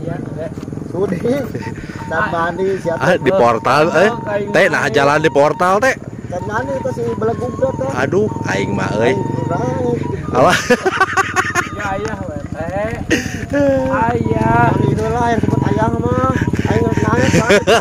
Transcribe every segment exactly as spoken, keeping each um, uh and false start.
ayah teh. Sudi. Can mani siapa? Ah, di portal eh. Teh nah jalan di portal teh. Can mani itu si belegug teh. Aduh, aing mah euy. Alah. Ya ayah we teh. Ayah. Itu lah yang sebut ayah mah. Aing nangis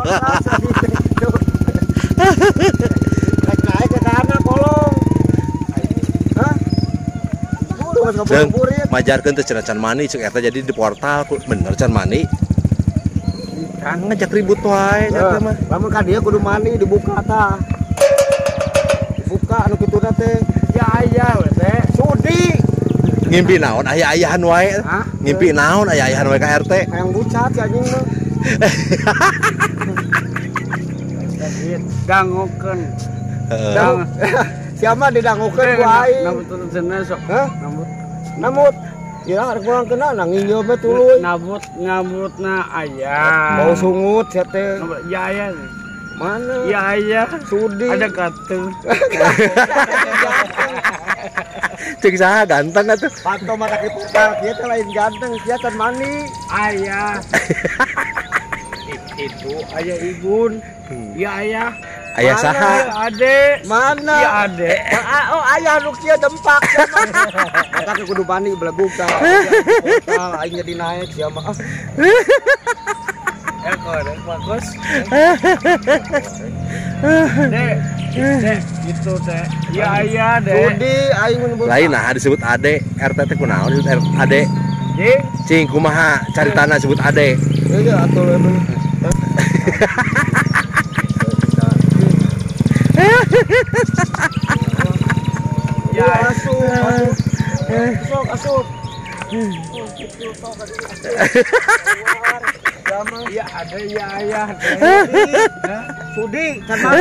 naik naik ke sana kolong. Hah? Jeung majarkeun teh cenah can mani ceuk eta jadi di portal bener can mani. Kan ngajak ribut wae eta mah. Lamun ka dieu kudu mani dibuka tah. Dibuka anu kituna teh. Ya ayah we teh. Sudi. Ngimpi naon aya-ayahan wae. Ngimpi naon aya-ayahan wae ka R T. Hayang bucat si anjing mah. Dangukeun. Heeh. Siapa didangukeun ku aing. Nambut turun cenah sok. Hah? Nambut. Namut. Ya arek pulang kena nang nginjil mah tuluy. Nambut ngambutna ayah. Bau sungut sia teh. Ya ayah. Mana? Ya ayah. Sudi. Ada katu. Cek saha ganteng atuh. Panto mata ki portal kieu teh lain ganteng, sia can mani. Ayah. Itu ayah ibun. Ya ayah. Aya saha? Ya ade. Mana? Ya ade. Oh ayah nu kieu dempak. Eta ke kudu mani belegug tah. Portal aing jadi naik sia mah. Ekor bagus. Dek, dek, itu teh. Ya ayah dek. Sudi aing menyebut. Lain nah disebut ade, R T teh kunaon disebut ade. Dek, Cing kumaha caritana disebut ade. Iya atuh emang. ya asup, asup. Sok asup. ya ada ya ayah. Sudi, can mani.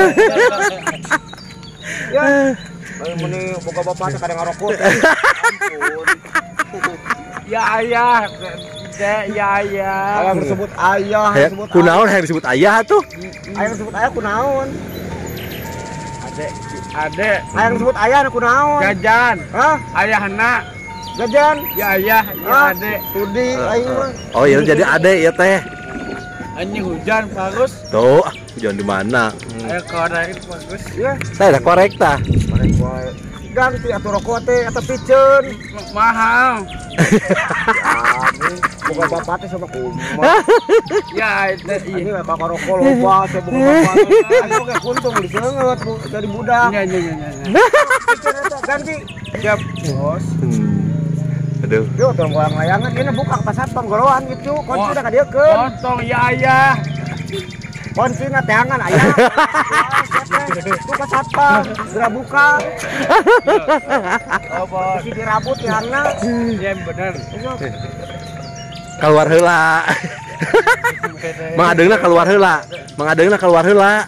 Ya. Bang meni boga bapak teh kadang ngarokok. Ampun. Ya ayah. Dek, ya ayah. Hayang disebut ayah, Hayang disebut kunaon hayang disebut ayah tuh. Hayang disebut ayah kunaon? Adek, adek. Hayang disebut ayah nu kunaon? Jajan. Hah? Ayahna. Jajan? Ya ayah, ya Hah? adek. Sudi aing mah. Oh iya jadi ade ya teh. Anjing hujan bagus. Tuh, hujan di mana? Ayo korek bagus. Ya, Saya ada korek tah. bareng wae. Ganti atuh rokok teh eta piceun. Mahal. Amin, boga bapak teh sama kumaha. Ya, itu Ini iya. mah kakak rokok loba teh boga bapak. Anu ge kuntung geus seungeut bu jadi budak. Ya, ya, ya, ya. Piceun eta ganti. Siap, bos. Hmm. Aduh. Yo tong goyang layangan ieu buka pas satpam goroan gitu. Kunci da ka dieu keun. Potong ya ayah. Kunci na teangan aya. Buka satpam, geura buka. Apa? Si dirabut teangna. Ya bener. Keluar heula. Mang adeungna keluar heula. Mang adeungna keluar heula.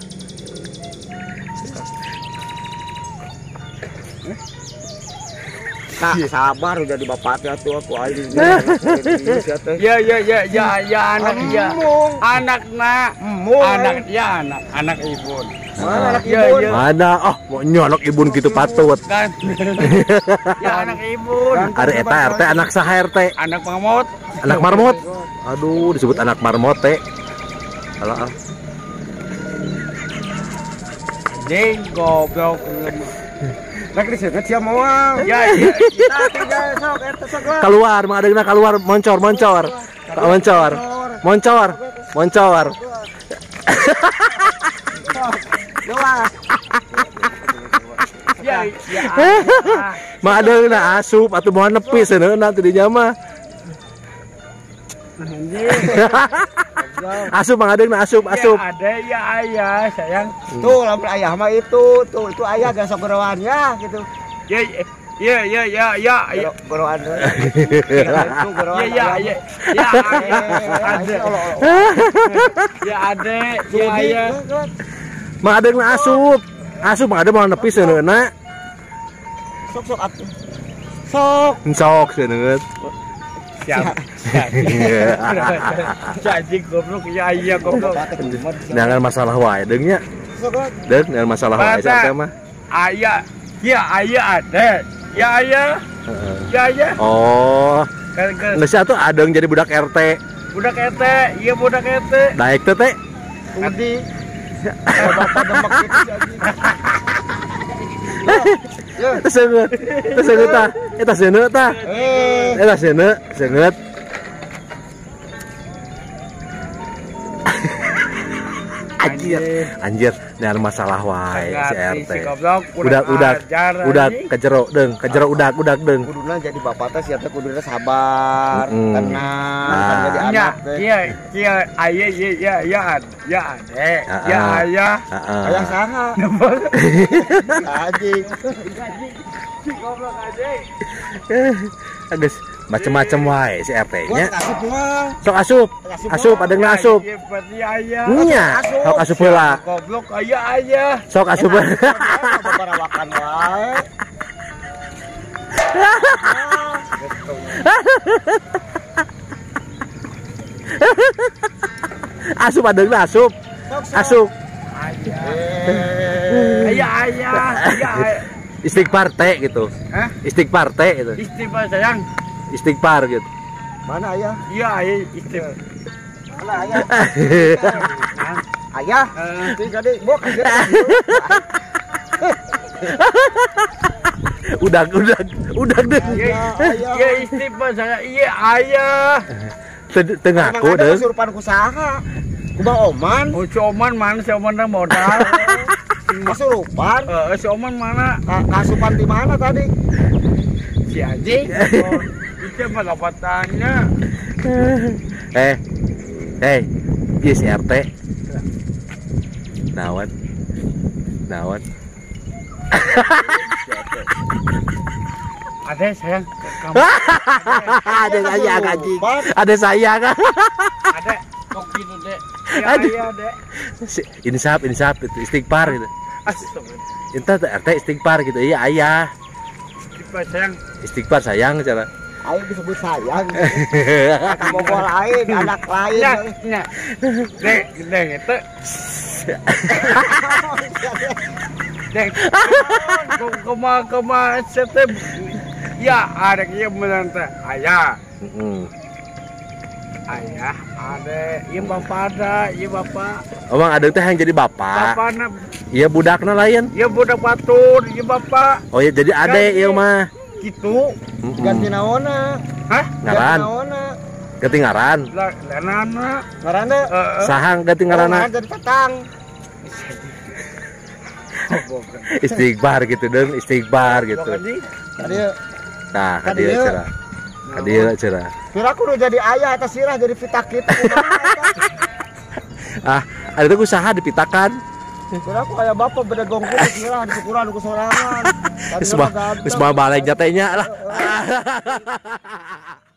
Nah, sabar udah di bapak teh atuh aku aing. Ya, ya, ya, ya, ya anak ya. Anakna. Anak ya anak, anak ibun. Mana anak Ya, ibun? ya. Mana? Oh, mau nyolok ibun gitu patut. Kan. Ya anak ibun. Are eta R T anak saha R T? Anak mamut. Anak marmot. Aduh, disebut anak marmot teh. Alah. ah. Ding goblok. Rek diseukeut sia moal. Ya, ya. Sok eta sok. Keluar, mang adeungna keluar moncor, moncor. Moncor. Moncor. Moncor. Jelas. Ya, ya. Mang adeungna asup atuh moal nepi seuneuna teh dinya mah. Asup mang adeungna asup, asup. Ya ada ya ayah sayang. Tuh lamun ayah mah itu, tuh itu ayah gak sok gorowan ya gitu. Ya, ya, ya, ya, ya, ya. Gorowan. Itu gorowan. Ya, ya, ya. Ya, ada. Ya ada, ya ayah. Mang adeungna asup. Asup mang adeung moal nepi seuneuna. Sok sok atuh. Sok. Sok seuneut. Siap. Cacing goblok ya iya goblok. Dengan masalah wae deung nya. Sok. Deung dengan masalah wae sampe mah. Ayah, ya ayah ada. Ya ayah. Heeh. Ya ayah. Oh. Kan kan. Geus atuh adeung jadi budak R T. budak ete, iya budak ete. Daek teh teh. Udi. Bapak demek gitu jadi. Ya. Teu seungeut. Teu seungeut tah. Eta seuneu tah. Eh. Eta seuneu, seungeut. Anjir, anjir, nyar masalah wae si R T. Udah udah udah kejero deung, kejero udah udah deung. Kuduna jadi bapak teh sia teh kuduna sabar, Mm-mm. tenang, Nah. kan jadi Iya, anak teh. iya, iya, ayah, iya, iya, iya, ya ade, Ah, ya ah. ayah. Heeh. Ayah saha? Anjing. Goblok ade. Agus macem-macem wae si R Gua T-nya. kasih pulang. Sok asup, asup adengna asup. Iya, berarti ayah. Nya, sok asup heula. Goblok ayah, ayah. Sok asup heula. Babarawakan wae. Asup adengna asup. Asup. Eh. Ayah, ayah, ayah, ayah. Istighfar teh gitu. Hah? Istighfar teh gitu. Istighfar sayang. Istighfar gitu. Mana ayah? Iya, ayah istighfar. Mana ayah? Nah, Ayah. eh, Ini tadi bok. Udah udah udah deh. iya, Ayah. iya istighfar saya. Iya, ayah. Tengah Emang aku ada deh. kesurupan kusaha. Ku Bang Oman. Oh, si Oman mana? Si Oman dah modal. Kesurupan. Eh, si Oman mana? Ka- Kasupan di mana tadi? Si Aji. Oh, itu pendapatannya. Eh, eh, iya si R T. Nawan, nawan. Ada sayang. Kamu Ada saya gaji. Kesurupan. Ada saya kan. ada. Kok gitu deh. Ya, Aduh. iya deh. Insaf, insaf, itu istighfar gitu. Astagfirullah. Entah R T istighfar gitu. Iya ayah. Istighfar sayang. Istighfar sayang cara. Ayo disebut sayang. Bobol lain, anak lain. Ya, ya. Dek, dek itu. Dek. Koma koma setep. Ya, ada yang menanti. Ayah. Mm-mm. Ayah, ada. Iya bapak ada. Iya bapak. Omang ada teh yang jadi bapak. Bapak na. Iya budakna lain. Iya budak batur. Iya bapak. Oh iya jadi ade ieu mah. Gitu. Mm-mm. Ganti naona. Hah? Ngaran. Ganti naona. Ganti ngaran. Lah, lanana. Ngaranna. Eh, Sahang ganti ngaranna. Ngaran jadi tatang. Istighfar gitu dong, istighfar gitu. Tadi Nah, Kadieu. kadieu cerah. Kadieu cerah. kira aku udah jadi ayah atas sirah jadi fitak kita. Ah, ada tuh usaha dipitakan. Kira aku kayak bapak beda gongku sirah di syukuran ku sorangan. Tadi Semua mah ganteng. semua balik jatenya lah.